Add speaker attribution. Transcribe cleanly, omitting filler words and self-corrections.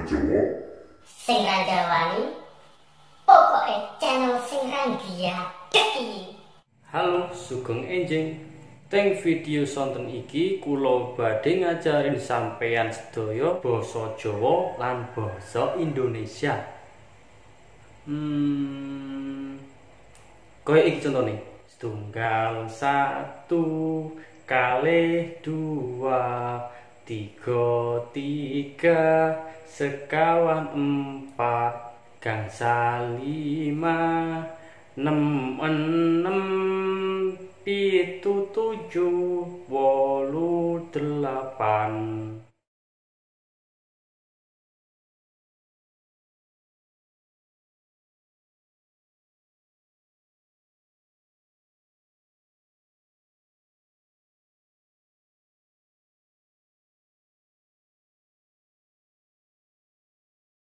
Speaker 1: Jawa.
Speaker 2: Sing ra Jawani. Pokoke channel sing ra diadeki.
Speaker 3: Halo, sugeng enjing. Teng video sonten iki kula badhe ngajarin sampeyan sedaya basa Jawa lan basa Indonesia. Kaya iki contone. Setunggal, satu, kalih, dua, tiga, tiga, sekawan, empat, gangsal, lima, enam, pitu, tujuh, wolu, delapan.